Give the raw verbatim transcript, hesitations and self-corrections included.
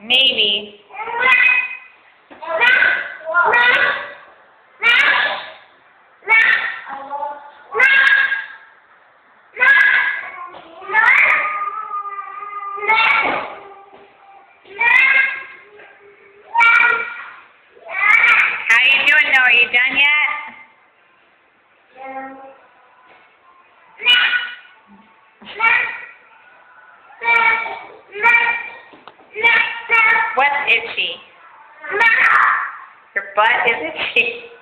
Maybe. How you doing though? Are you done yet? What's itchy? Your butt is itchy.